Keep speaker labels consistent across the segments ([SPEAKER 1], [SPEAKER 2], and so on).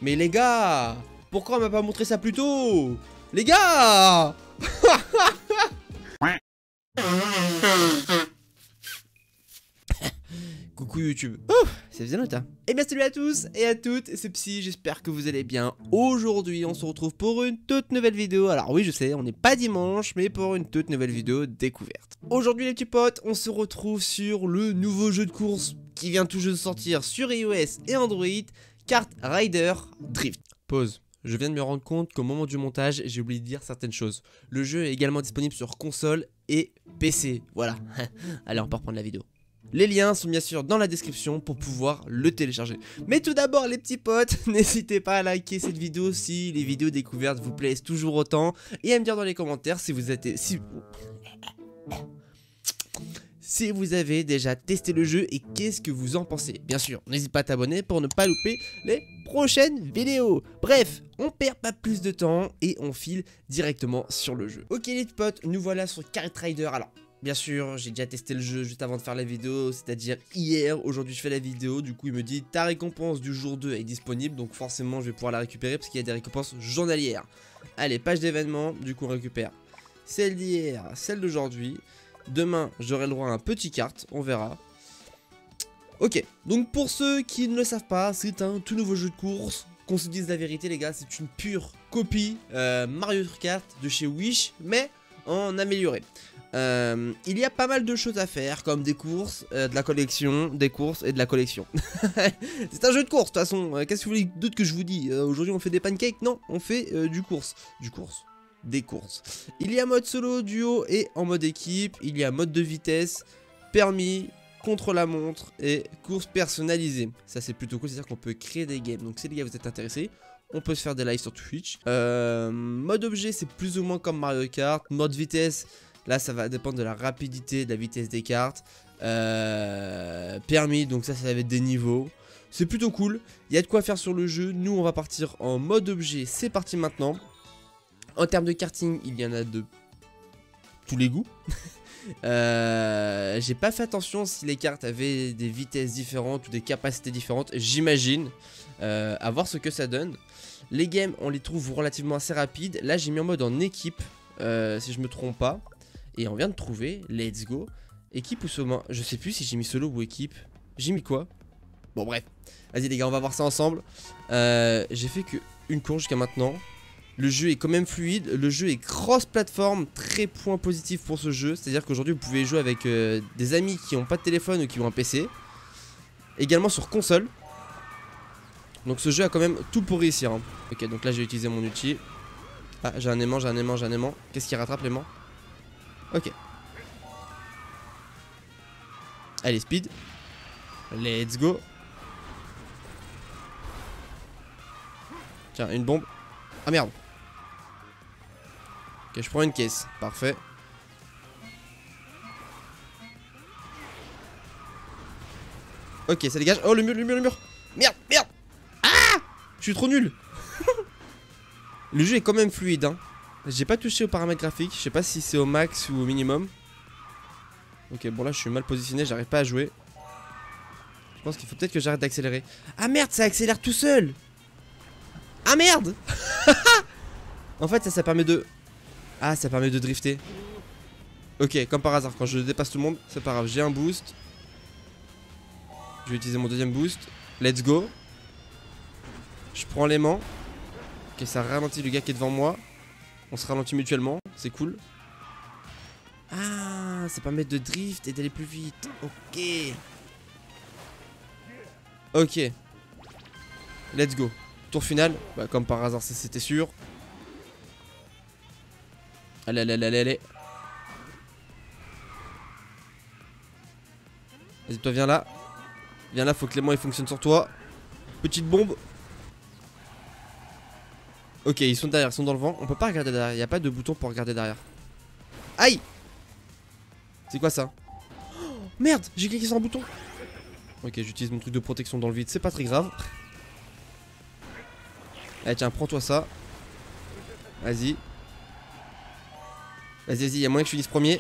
[SPEAKER 1] Mais les gars, pourquoi on m'a pas montré ça plus tôt? Les gars. Coucou YouTube. Oh, ça faisait longtemps. Et bien salut à tous et à toutes, c'est Psy, j'espère que vous allez bien. Aujourd'hui on se retrouve pour une toute nouvelle vidéo. Alors oui je sais, on n'est pas dimanche, mais pour une toute nouvelle vidéo découverte. Aujourd'hui les petits potes, on se retrouve sur le nouveau jeu de course qui vient tout juste de sortir sur iOS et Android, Kart Rider Drift. Pause. Je viens de me rendre compte qu'au moment du montage, j'ai oublié de dire certaines choses. Le jeu est également disponible sur console et PC. Voilà. Allez, on peut reprendre la vidéo. Les liens sont bien sûr dans la description pour pouvoir le télécharger. Mais tout d'abord les petits potes, n'hésitez pas à liker cette vidéo si les vidéos découvertes vous plaisent toujours autant. Et à me dire dans les commentaires si vous êtes... Si vous avez déjà testé le jeu et qu'est-ce que vous en pensez. Bien sûr, n'hésite pas à t'abonner pour ne pas louper les prochaines vidéos. Bref, on perd pas plus de temps et on file directement sur le jeu. Ok les potes, nous voilà sur Kart Rider. Alors, bien sûr, j'ai déjà testé le jeu juste avant de faire la vidéo, c'est-à-dire hier. Aujourd'hui, je fais la vidéo. Du coup, il me dit ta récompense du jour 2 est disponible. Donc forcément, je vais pouvoir la récupérer parce qu'il y a des récompenses journalières. Allez, page d'événements. Du coup, on récupère celle d'hier, celle d'aujourd'hui. Demain, j'aurai le droit à un petit kart, on verra. Ok, donc pour ceux qui ne le savent pas, c'est un tout nouveau jeu de course. Qu'on se dise la vérité les gars, c'est une pure copie Mario Kart de chez Wish, mais en amélioré. Il y a pas mal de choses à faire, comme des courses, de la collection, des courses et de la collection. C'est un jeu de course, de toute façon, qu'est-ce que vous voulez d'autre que je vous dis? Aujourd'hui on fait des pancakes? Non, on fait du course. Des courses. Il y a mode solo, duo et en mode équipe. Il y a mode de vitesse, permis, contre-la-montre et course personnalisée. Ça c'est plutôt cool, c'est-à-dire qu'on peut créer des games. Donc si les gars vous êtes intéressés, on peut se faire des lives sur Twitch. Mode objet c'est plus ou moins comme Mario Kart. Mode vitesse, là ça va dépendre de la rapidité, de la vitesse des cartes. Permis, donc ça va être des niveaux. C'est plutôt cool, il y a de quoi faire sur le jeu. Nous on va partir en mode objet, c'est parti maintenant. En termes de karting, il y en a de tous les goûts. J'ai pas fait attention si les cartes avaient des vitesses différentes ou des capacités différentes. J'imagine. À voir ce que ça donne. Les games, on les trouve relativement assez rapides. Là, j'ai mis en mode en équipe, si je me trompe pas. Et on vient de trouver, let's go. Équipe ou solo? Je sais plus si j'ai mis solo ou équipe. J'ai mis quoi? Bon, bref. Vas-y, les gars, on va voir ça ensemble. J'ai fait qu'une course jusqu'à maintenant. Le jeu est quand même fluide, le jeu est cross-platform, très point positif pour ce jeu. C'est-à-dire qu'aujourd'hui vous pouvez jouer avec des amis qui n'ont pas de téléphone ou qui ont un PC. Également sur console. Donc ce jeu a quand même tout pour réussir hein. Ok, donc là j'ai utilisé mon outil. Ah, j'ai un aimant. Qu'est-ce qui rattrape l'aimant? Ok. Allez, speed. Let's go. Tiens, une bombe. Ah merde. Ok, je prends une caisse. Parfait. Ok, ça dégage. Oh, le mur. Merde. Ah! Je suis trop nul. Le jeu est quand même fluide, hein. J'ai pas touché aux paramètres graphiques. Je sais pas si c'est au max ou au minimum. Ok, bon là, je suis mal positionné. J'arrive pas à jouer. Je pense qu'il faut peut-être que j'arrête d'accélérer. Ah merde, ça accélère tout seul. Ah merde. En fait ça permet de... Ah ça permet de drifter. Ok, comme par hasard, quand je dépasse tout le monde, c'est pas grave, j'ai un boost. Je vais utiliser mon deuxième boost. Let's go. Je prends l'aimant. Ok, ça ralentit le gars qui est devant moi. On se ralentit mutuellement, c'est cool. Ah, ça permet de drift et d'aller plus vite. Ok. Ok. Let's go. Tour final, bah, comme par hasard, c'était sûr. Allez. Vas-y, toi, viens là. Viens là, faut que l'aimant il fonctionne sur toi. Petite bombe. Ok, ils sont derrière, ils sont dans le vent. On peut pas regarder derrière, il n'y a pas de bouton pour regarder derrière. Aïe! C'est quoi ça? Oh, merde, j'ai cliqué sur un bouton. Ok, j'utilise mon truc de protection dans le vide, c'est pas très grave. Allez, tiens, prends-toi ça. Vas-y. Vas-y, il y a moyen que je finisse premier.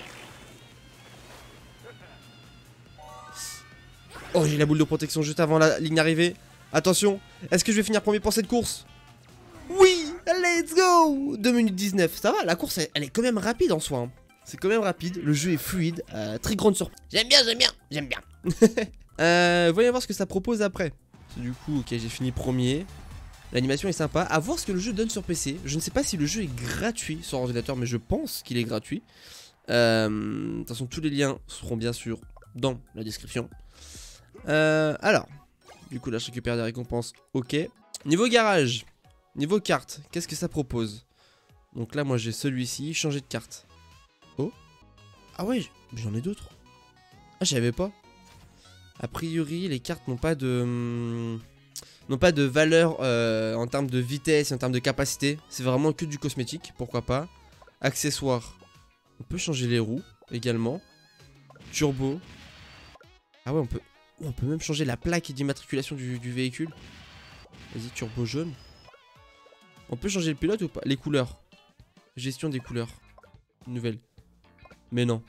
[SPEAKER 1] Oh, j'ai la boule de protection juste avant la ligne d'arrivée. Attention, est-ce que je vais finir premier pour cette course? Oui, let's go. 2 minutes 19, ça va, la course elle est quand même rapide en soi. Hein. C'est quand même rapide, le jeu est fluide, très grande surprise. J'aime bien, j'aime bien, j'aime bien. Voyons voir ce que ça propose après. Du coup, ok, j'ai fini premier. L'animation est sympa. À voir ce que le jeu donne sur PC. Je ne sais pas si le jeu est gratuit sur ordinateur, mais je pense qu'il est gratuit. De toute façon, tous les liens seront bien sûr dans la description. Alors, du coup, là, je récupère des récompenses. Ok. Niveau garage, niveau carte, qu'est-ce que ça propose? Donc là, moi, j'ai celui-ci. Changer de carte. Oh. Ah ouais, j'en ai d'autres. Ah, je savais pas. A priori, les cartes n'ont pas de valeur en termes de vitesse, en termes de capacité. C'est vraiment que du cosmétique, pourquoi pas. Accessoires. On peut changer les roues également. Turbo. Ah ouais, on peut même changer la plaque d'immatriculation du véhicule. Vas-y, turbo jaune. On peut changer le pilote ou pas? Les couleurs. Gestion des couleurs. Nouvelle. Mais non.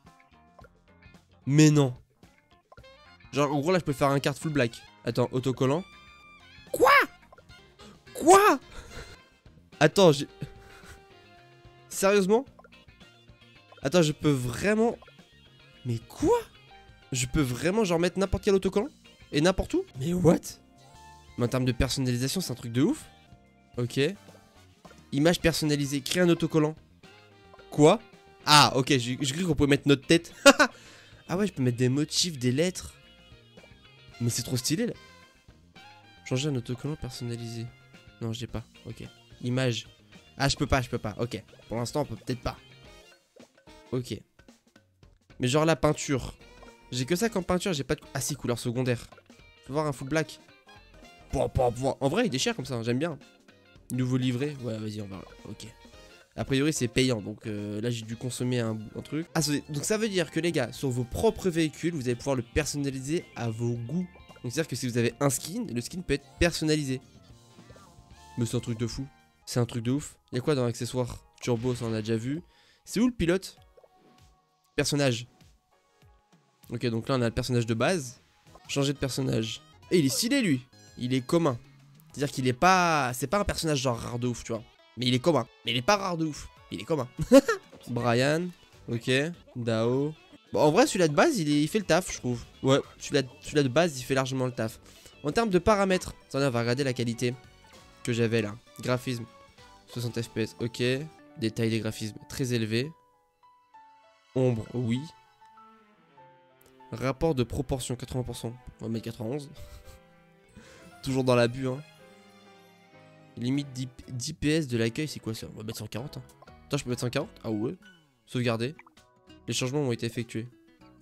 [SPEAKER 1] Mais non. Genre, en gros, là, je peux faire un carte full black. Attends, autocollant. Quoi? Quoi? Attends, j'ai... Sérieusement? Attends, je peux vraiment... Mais quoi? Je peux vraiment, genre, mettre n'importe quel autocollant? Et n'importe où? Mais what? Mais en termes de personnalisation, c'est un truc de ouf. Ok. Image personnalisée, créer un autocollant. Quoi? Ah, ok, j'ai cru qu'on pouvait mettre notre tête. Ah ouais, je peux mettre des motifs, des lettres. Mais c'est trop stylé là. Changer un autocollant personnalisé. Non, j'ai pas. Ok. Image. Ah, je peux pas. Ok. Pour l'instant, on peut peut-être pas. Ok. Mais genre la peinture. J'ai que ça comme peinture, j'ai pas de... Ah si, couleur secondaire. Je peux voir un full black. En vrai, il déchire comme ça, hein, j'aime bien. Nouveau livret. Ouais, vas-y, on va... Ok. A priori, c'est payant, donc là, j'ai dû consommer un truc. Ah, donc ça veut dire que les gars, sur vos propres véhicules, vous allez pouvoir le personnaliser à vos goûts. Donc c'est-à-dire que si vous avez un skin, le skin peut être personnalisé. Mais c'est un truc de fou. C'est un truc de ouf. Il y a quoi dans l'accessoire? Turbo, ça on a déjà vu. C'est où le pilote? Personnage. Ok, donc là on a le personnage de base. Changer de personnage. Et il est stylé lui. Il est commun. C'est-à-dire qu'il est pas... C'est pas un personnage genre rare de ouf, tu vois. Mais il est commun. Mais il est pas rare de ouf. Il est commun. Brian. Ok. Dao. Bon, en vrai, celui-là de base, il fait le taf, je trouve. Ouais, celui-là de base, il fait largement le taf. En termes de paramètres, attendez, on va regarder la qualité que j'avais là. Graphisme, 60 fps, ok. Détail des graphismes, très élevé. Ombre, oui. Rapport de proportion, 80%. On va mettre 91. Toujours dans l'abus, hein. Limite d'IPS de l'accueil, c'est quoi ça? On va mettre 140. Hein. Attends, je peux mettre 140? Ah ouais. Sauvegarder. Les changements ont été effectués.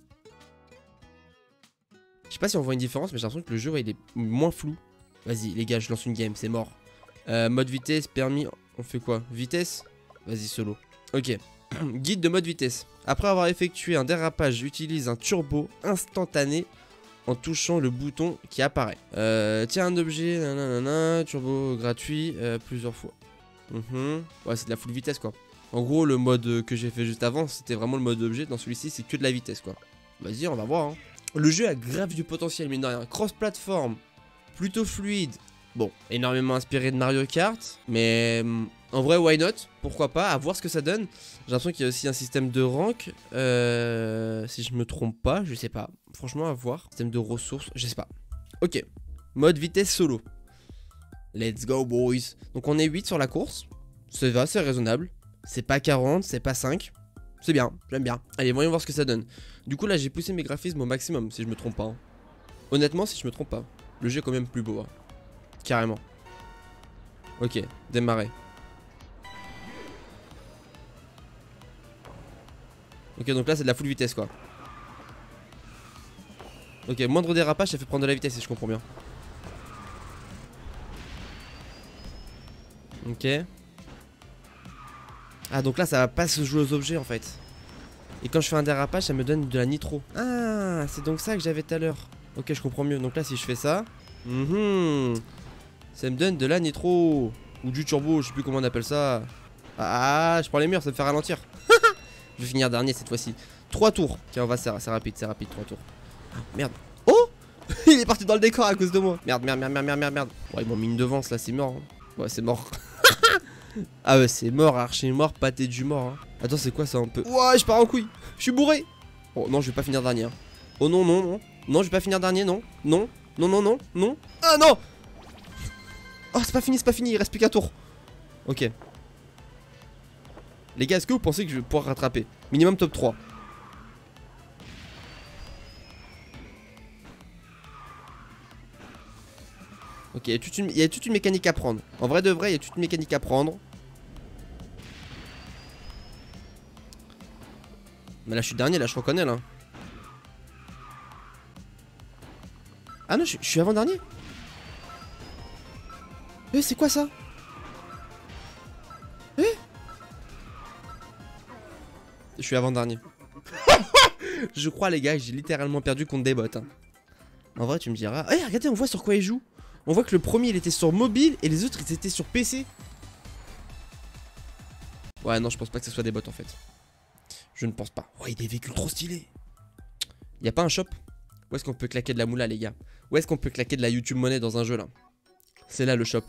[SPEAKER 1] Je sais pas si on voit une différence, mais j'ai l'impression que le jeu, ouais, il est moins flou. Vas-y, les gars, je lance une game, c'est mort. Mode vitesse, permis, on fait quoi? Vitesse? Vas-y, solo. Ok. Guide de mode vitesse. Après avoir effectué un dérapage, utilise un turbo instantané en touchant le bouton qui apparaît. Tiens un objet, nanana, turbo gratuit, plusieurs fois. Ouais, c'est de la full vitesse quoi. En gros, le mode que j'ai fait juste avant, c'était vraiment le mode objet. Dans celui-ci, c'est que de la vitesse quoi. Vas-y, on va voir. Hein. Le jeu a grave du potentiel, mine de rien. Cross-platform, plutôt fluide. Bon, énormément inspiré de Mario Kart, mais en vrai, why not? Pourquoi pas? À voir ce que ça donne. J'ai l'impression qu'il y a aussi un système de rank. Si je me trompe pas, je sais pas. Franchement, à voir. Système de ressources, je sais pas. Ok. Mode vitesse solo. Let's go, boys. Donc, on est 8 sur la course. Ça va, c'est raisonnable. C'est pas 40, c'est pas 5. C'est bien, j'aime bien. Allez, voyons voir ce que ça donne. Du coup, là, j'ai poussé mes graphismes au maximum, si je me trompe pas. Hein. Honnêtement, si je me trompe pas. Le jeu est quand même plus beau. Hein. Carrément. Ok, démarrer. Ok, donc là, c'est de la full vitesse, quoi. Ok, moindre dérapage, ça fait prendre de la vitesse, si je comprends bien. Ok. Ah, donc là, ça va pas se jouer aux objets, en fait. Et quand je fais un dérapage, ça me donne de la nitro. Ah, c'est donc ça que j'avais tout à l'heure. Ok, je comprends mieux. Donc là, si je fais ça... ça me donne de la nitro. Ou du turbo, je sais plus comment on appelle ça. Ah, je prends les murs, ça me fait ralentir. Je vais finir dernier cette fois-ci. 3 tours. Ok, on va, c'est rapide, 3 tours. Ah, merde. Oh Il est parti dans le décor à cause de moi. Merde. Ouais, ils m'ont mis une devance là, c'est mort. Hein. Ouais, c'est mort. Ah ouais, c'est mort, archi mort, pâté du mort. Hein. Attends, c'est quoi ça un peu? Ouais, je pars en couille. Je suis bourré. Oh non, je vais pas finir dernier. Hein. Oh non. Non, je vais pas finir dernier, non. Non. Ah non. Oh, c'est pas fini, il reste plus qu'un tour. Ok. Les gars, est-ce que vous pensez que je vais pouvoir rattraper? Minimum top 3. Ok, il y a toute une mécanique à prendre. En vrai de vrai, il y a toute une mécanique à prendre. Mais là, je suis dernier, là, je reconnais, là. Ah non, je suis avant-dernier. C'est quoi ça? Je suis avant-dernier. Je crois, les gars, j'ai littéralement perdu contre des bots. Hein. En vrai, tu me diras... regardez, on voit sur quoi ils jouent. On voit que le premier, il était sur mobile et les autres, ils étaient sur PC. Ouais, non, je pense pas que ce soit des bots, en fait. Je ne pense pas. Ouais, il y a des véhicules trop stylés. Y a pas un shop? Où est-ce qu'on peut claquer de la moula, les gars? Où est-ce qu'on peut claquer de la YouTube monnaie dans un jeu, là? C'est là, le shop.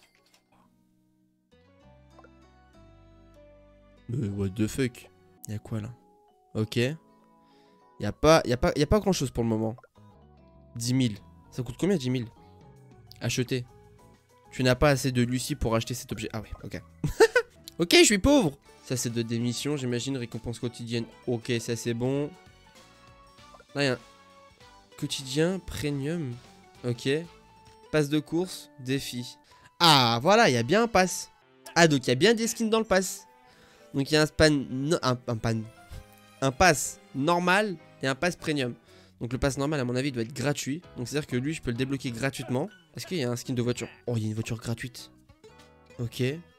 [SPEAKER 1] Mais what the fuck? Y'a quoi, là? Ok. Y'a pas grand chose pour le moment. 10 000. Ça coûte combien 10 000? Acheter. Tu n'as pas assez de Lucie pour acheter cet objet. Ah ouais, ok. Ok, je suis pauvre. Ça c'est de démission, j'imagine. Récompense quotidienne. Ok, ça c'est bon. Là, y'a un quotidien, premium. Ok. Passe de course, défi. Ah, voilà, il y a bien un pass. Ah, donc il y a bien des skins dans le pass. Donc il y a un span... Un pass normal et un pass premium. Donc le pass normal à mon avis doit être gratuit. Donc c'est à dire que lui je peux le débloquer gratuitement. Est-ce qu'il y a un skin de voiture? Oh, il y a une voiture gratuite. Ok.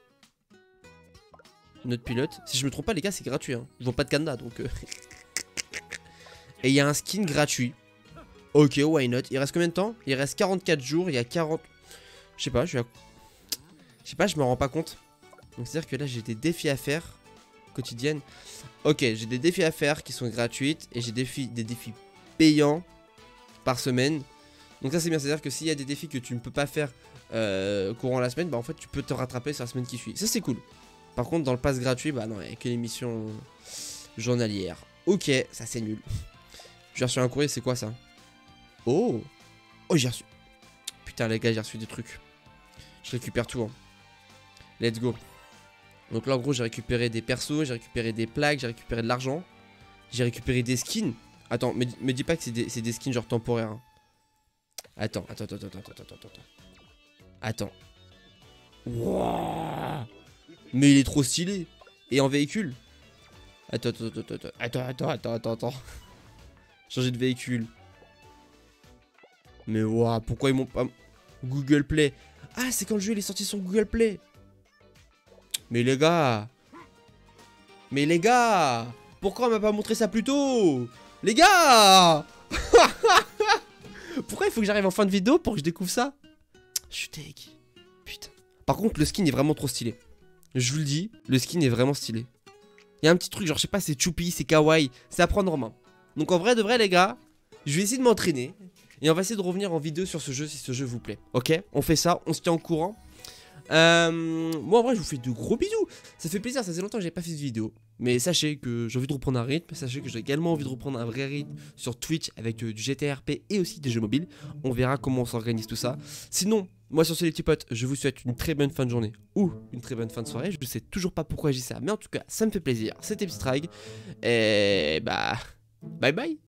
[SPEAKER 1] Notre pilote. Si je me trompe pas les gars, c'est gratuit hein. Ils ont pas de cadenas donc Et il y a un skin gratuit. Ok, why not? Il reste combien de temps? Il reste 44 jours. Il y a 40... Je sais pas, je me rends pas compte. Donc c'est à dire que là j'ai des défis à faire. Quotidienne. Ok, j'ai des défis à faire qui sont gratuites. Et j'ai des défis payants par semaine. Donc ça c'est bien, c'est à dire que s'il y a des défis que tu ne peux pas faire courant la semaine, bah en fait tu peux te rattraper sur la semaine qui suit. Ça c'est cool. Par contre dans le pass gratuit, bah non, il n'y a que les missions journalières. Ok, ça c'est nul. J'ai reçu un courrier, c'est quoi ça? Oh, j'ai reçu. Putain les gars, j'ai reçu des trucs. Je récupère tout hein. Let's go. Donc là en gros j'ai récupéré des persos, j'ai récupéré des plaques, j'ai récupéré de l'argent. J'ai récupéré des skins. Attends, me dis pas que c'est des skins genre temporaires hein. Attends. Wow. Mais il est trop stylé. Et en véhicule. Attends. Changer de véhicule. Mais waouh, pourquoi ils m'ont pas... Google Play. Ah, c'est quand le jeu il est sorti sur Google Play. Mais les gars. Pourquoi on m'a pas montré ça plus tôt? Les gars. Pourquoi il faut que j'arrive en fin de vidéo pour que je découvre ça? Je suis deg. Putain. Par contre, le skin est vraiment trop stylé. Je vous le dis, le skin est vraiment stylé. Il y a un petit truc, genre, je sais pas, c'est choupi, c'est kawaii. C'est à prendre en main. Donc, en vrai, de vrai, les gars, je vais essayer de m'entraîner. Et on va essayer de revenir en vidéo sur ce jeu si ce jeu vous plaît. Ok? On fait ça, on se tient au courant. Moi en vrai je vous fais de gros bisous. Ça fait plaisir, ça faisait longtemps que j'avais pas fait de vidéo. Mais sachez que j'ai envie de reprendre un rythme. Sachez que j'ai également envie de reprendre un vrai rythme sur Twitch avec du GTRP et aussi des jeux mobiles. On verra comment on s'organise tout ça. Sinon, moi sur ce les petits potes, je vous souhaite une très bonne fin de journée ou une très bonne fin de soirée. Je sais toujours pas pourquoi je dis ça, mais en tout cas ça me fait plaisir. C'était Psystrag. Et bah bye bye.